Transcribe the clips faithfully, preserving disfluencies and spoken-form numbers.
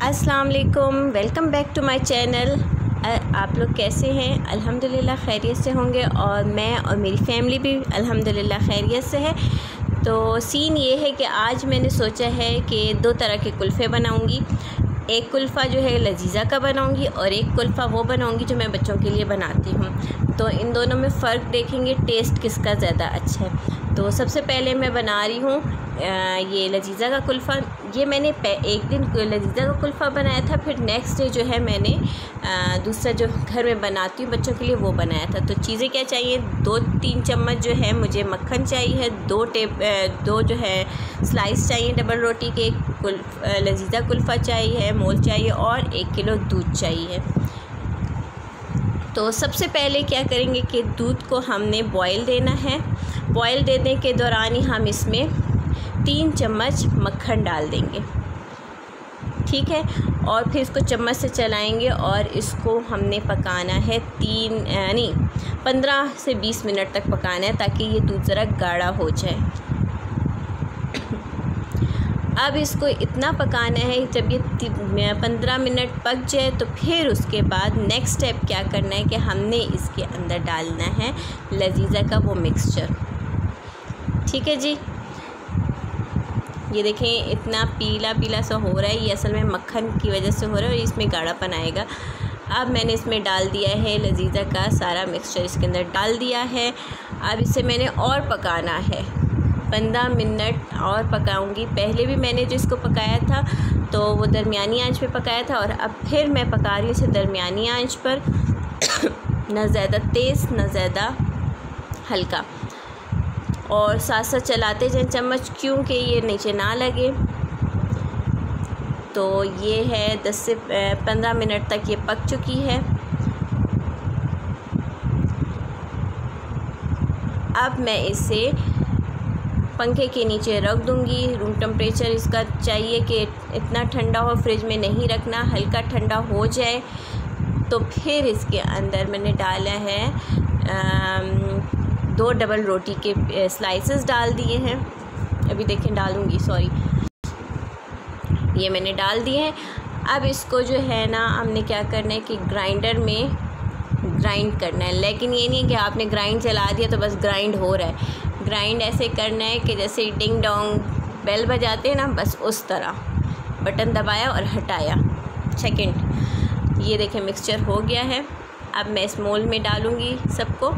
अस्सलाम वालेकुम, welcome back to my channel. आप लोग कैसे हैं? अल्हम्दुलिल्लाह खैरियत से होंगे और मैं और मेरी फैमिली भी अल्हम्दुलिल्लाह खैरियत से है। तो सीन ये है कि आज मैंने सोचा है कि दो तरह के कुल्फ़े बनाऊंगी। एक कुल्फ़ा जो है लजीज़ा का बनाऊंगी और एक कुल्फ़ा वो बनाऊंगी जो मैं बच्चों के लिए बनाती हूँ। तो इन दोनों में फ़र्क देखेंगे, टेस्ट किसका ज़्यादा अच्छा है। तो सबसे पहले मैं बना रही हूँ ये लजीज़ा का कुल्फ़ा। ये मैंने एक दिन लजीज़ा का कुल्फ़ा बनाया था, फिर नेक्स्ट डे जो है मैंने आ, दूसरा जो घर में बनाती हूँ बच्चों के लिए वो बनाया था। तो चीज़ें क्या चाहिए, दो तीन चम्मच जो है मुझे मक्खन चाहिए, दो टेप दो जो है स्लाइस चाहिए डबल रोटी के, कुल्फ लजीज़ा कुल्फ़ा चाहिए, मोल चाहिए और एक किलो दूध चाहिए। तो सबसे पहले क्या करेंगे कि दूध को हमने बॉयल देना है। बॉयल देने के दौरान ही हम इसमें तीन चम्मच मक्खन डाल देंगे, ठीक है। और फिर इसको चम्मच से चलाएंगे और इसको हमने पकाना है तीन नहीं पंद्रह से बीस मिनट तक पकाना है ताकि ये दूध ज़रा गाढ़ा हो जाए। अब इसको इतना पकाना है जब ये पंद्रह मिनट पक जाए तो फिर उसके बाद नेक्स्ट स्टेप क्या करना है कि हमने इसके अंदर डालना है लजीज़ा का वो मिक्सचर, ठीक है जी। ये देखें इतना पीला पीला सा हो रहा है, ये असल में मक्खन की वजह से हो रहा है और इसमें गाढ़ापन आएगा। अब मैंने इसमें डाल दिया है लजीज़ा का सारा मिक्सचर, इसके अंदर डाल दिया है। अब इसे मैंने और पकाना है, पंद्रह मिनट और पकाऊंगी। पहले भी मैंने जो इसको पकाया था तो वो दरमियानी आंच पे पकाया था और अब फिर मैं पका रही हूँ इसे दरमियानी आंच पर, न ज़्यादा तेज़ न ज़्यादा हल्का, और साथ साथ चलाते जाएं चम्मच क्योंकि ये नीचे ना लगे। तो ये है दस से पंद्रह मिनट तक ये पक चुकी है। अब मैं इसे पंखे के नीचे रख दूंगी। रूम टेम्परेचर इसका चाहिए कि इतना ठंडा हो, फ्रिज में नहीं रखना, हल्का ठंडा हो जाए। तो फिर इसके अंदर मैंने डाला है आम, दो डबल रोटी के स्लाइसेस डाल दिए हैं। अभी देखें डालूंगी, सॉरी, ये मैंने डाल दिए हैं। अब इसको जो है ना हमने क्या करना है कि ग्राइंडर में ग्राइंड करना है, लेकिन ये नहीं कि आपने ग्राइंड चला दिया तो बस ग्राइंड हो रहा है। ग्राइंड ऐसे करना है कि जैसे डिंग डोंग बेल बजाते हैं ना, बस उस तरह बटन दबाया और हटाया, सेकंड। ये देखें मिक्सचर हो गया है। अब मैं इस मोल में डालूँगी सबको।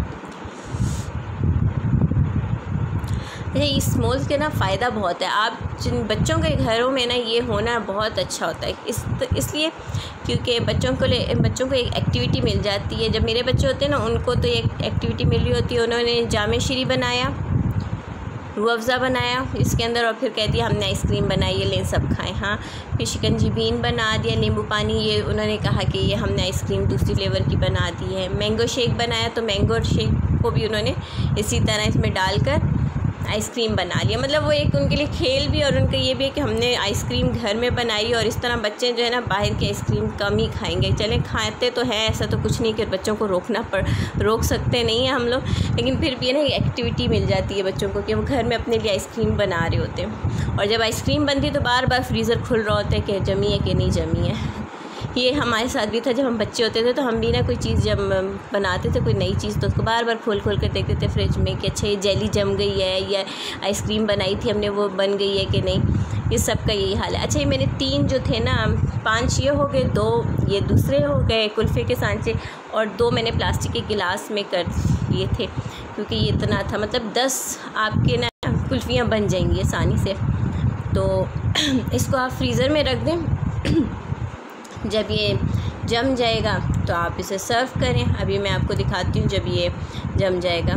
इस मोल्स के ना फ़ायदा बहुत है, आप जिन बच्चों के घरों में ना ये होना बहुत अच्छा होता है। इस इसलिए क्योंकि बच्चों को ले बच्चों को एक एक्टिविटी मिल जाती है। जब मेरे बच्चे होते हैं ना उनको तो एक एक्टिविटी मिल रही होती है। उन्होंने जामे शीरी बनाया, रूह अफ़ज़ा बनाया इसके अंदर, और फिर कह दिया हमने आइसक्रीम बनाई है, लें सब खाएं। हाँ, फिर शिकंजी बीन बना दिया, नींबू पानी, ये उन्होंने कहा कि ये हमने आइसक्रीम दूसरी फ्लेवर की बना दी है। मैंगो शेक बनाया तो मैंगो शेक को भी उन्होंने इसी तरह इसमें डालकर आइसक्रीम बना लिया। मतलब वो एक उनके लिए खेल भी और उनका ये भी है कि हमने आइसक्रीम घर में बनाई। और इस तरह बच्चे जो है ना बाहर की आइसक्रीम कम ही खाएंगे। चलें खाते तो हैं, ऐसा तो कुछ नहीं कि बच्चों को रोकना पड़ रोक सकते नहीं हैं हम लोग, लेकिन फिर भी ना एक एक्टिविटी मिल जाती है बच्चों को कि वो घर में अपने लिए आइसक्रीम बना रहे होते हैं। और जब आइसक्रीम बनती है तो बार बार फ्रीज़र खुल रहा होता है कि जमी है कि नहीं जमी है। ये हमारे साथ भी था जब हम बच्चे होते थे, तो हम भी ना कोई चीज़ जब बनाते थे कोई नई चीज़ तो उसको बार बार खोल खोल कर देखते थे फ्रिज में कि अच्छा ये जेली जम गई है या आइसक्रीम बनाई थी हमने वो बन गई है कि नहीं। ये सब का यही हाल है। अच्छा, ये मैंने तीन जो थे ना, पांच ये हो गए, दो ये दूसरे हो गए कुल्फ़े के सांचे, और दो मैंने प्लास्टिक के गिलास में कर लिए थे क्योंकि ये इतना था। मतलब दस आपके ना कुल्फ़ियाँ बन जाएंगी आसानी से। तो इसको आप फ्रीज़र में रख दें। जब ये जम जाएगा तो आप इसे सर्व करें। अभी मैं आपको दिखाती हूँ जब ये जम जाएगा।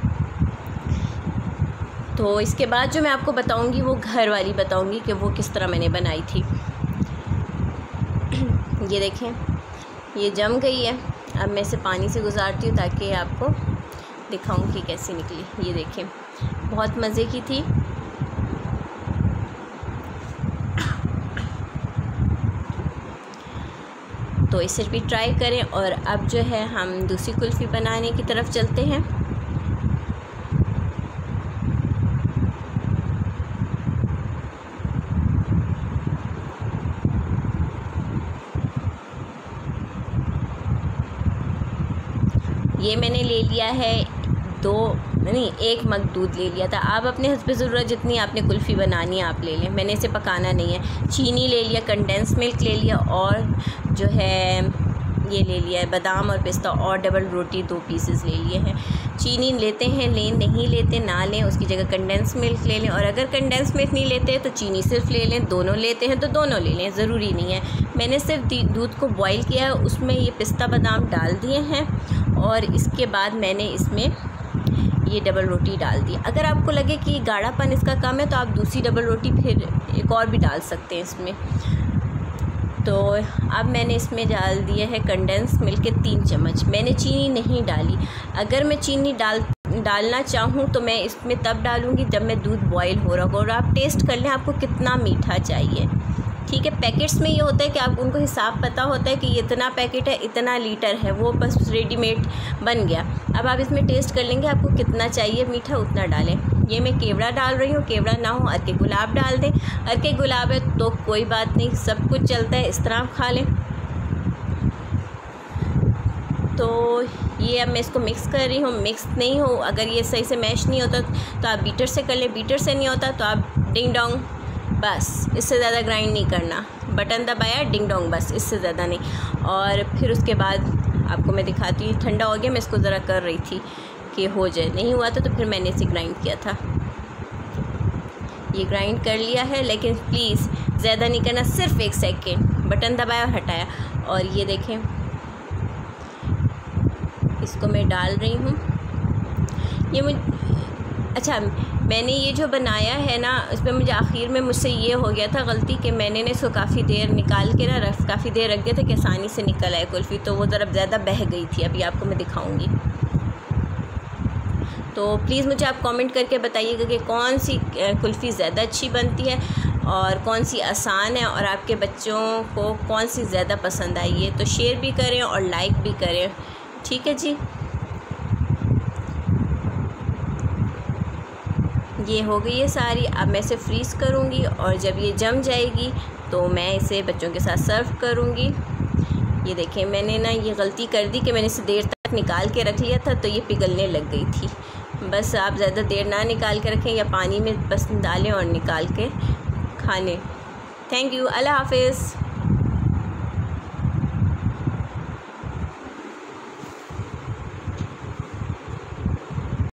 तो इसके बाद जो मैं आपको बताऊँगी वो घर वाली बताऊँगी कि वो किस तरह मैंने बनाई थी। ये देखें ये जम गई है। अब मैं इसे पानी से गुजारती हूँ ताकि आपको दिखाऊँ कि कैसी निकली। ये देखें बहुत मज़े की थी। तो इसे भी ट्राई करें। और अब जो है हम दूसरी कुल्फ़ी बनाने की तरफ चलते हैं। ये मैंने ले लिया है दो नहीं एक मग दूध ले लिया था। आप अपने हस्ब ज़रूरत जितनी आपने कुल्फ़ी बनानी है आप ले लें, मैंने इसे पकाना नहीं है। चीनी ले लिया, कंडेंस मिल्क ले लिया, और जो है ये ले लिया है बादाम और पिस्ता, और डबल रोटी दो पीसेस ले लिए हैं। चीनी लेते हैं लें, नहीं लेते ना लें, उसकी जगह कंडेंस मिल्क ले लें, और अगर कंडेंस मिल्क नहीं लेते तो चीनी सिर्फ ले लें। दोनों लेते हैं तो दोनों ले लें, ज़रूरी नहीं है। मैंने सिर्फ दूध को बॉईल किया है, उसमें ये पिस्ता बादाम डाल दिए हैं, और इसके बाद मैंने इसमें ये डबल रोटी डाल दी। अगर आपको लगे कि गाढ़ापन इसका कम है तो आप दूसरी डबल रोटी फिर एक और भी डाल सकते हैं इसमें। तो अब मैंने इसमें डाल दिए है कंडेंस मिल्क के तीन चम्मच। मैंने चीनी नहीं डाली। अगर मैं चीनी डाल डालना चाहूँ तो मैं इसमें तब डालूँगी जब मैं दूध बॉईल हो रहा होगा, और आप टेस्ट कर लें आपको कितना मीठा चाहिए। ठीक है, पैकेट्स में ये होता है कि आप उनको हिसाब पता होता है कि इतना पैकेट है, इतना लीटर है, वो बस रेडीमेड बन गया। अब आप इसमें टेस्ट कर लेंगे आपको कितना चाहिए मीठा, उतना डालें। ये मैं केवड़ा डाल रही हूँ, केवड़ा ना हो अरके गुलाब डाल दें। अरके गुलाब है तो कोई बात नहीं, सब कुछ चलता है, इस तरह आप खा लें। तो ये अब मैं इसको मिक्स कर रही हूँ। मिक्स नहीं हो, अगर ये सही से मैश नहीं होता तो आप बीटर से कर लें, बीटर से नहीं होता तो आप डिंग डोंग, बस इससे ज़्यादा ग्राइंड नहीं करना, बटन दबाया डिंग डोंग, बस इससे ज़्यादा नहीं। और फिर उसके बाद आपको मैं दिखाती हूँ। ठंडा हो गया, मैं इसको ज़रा कर रही थी कि हो जाए, नहीं हुआ था तो फिर मैंने इसे ग्राइंड किया था। ये ग्राइंड कर लिया है, लेकिन प्लीज़ ज़्यादा नहीं करना, सिर्फ एक सेकेंड, बटन दबाया और हटाया। और ये देखें, इसको मैं डाल रही हूँ। ये मुझ अच्छा मैंने ये जो बनाया है ना, उस पर मुझे आखिर में मुझसे ये हो गया था गलती कि मैंने ने इसको काफ़ी देर निकाल के ना रख काफ़ी देर रख दिया था कि आसानी से निकल आए कुल्फ़ी, तो वो ज़रा ज़्यादा बह गई थी। अभी आपको मैं दिखाऊंगी। तो प्लीज़ मुझे आप कमेंट करके बताइएगा कि कौन सी कुल्फ़ी ज़्यादा अच्छी बनती है और कौन सी आसान है, और आपके बच्चों को कौन सी ज़्यादा पसंद आई है। तो शेयर भी करें और लाइक भी करें, ठीक है जी। ये हो गई है सारी। अब मैं इसे फ्रीज़ करूँगी, और जब ये जम जाएगी तो मैं इसे बच्चों के साथ सर्व करूँगी। ये देखें, मैंने ना ये गलती कर दी कि मैंने इसे देर तक निकाल के रख लिया था तो ये पिघलने लग गई थी। बस आप ज़्यादा देर ना निकाल के रखें, या पानी में बस डालें और निकाल के खा लें। थैंक यू, अल्लाह हाफिज़।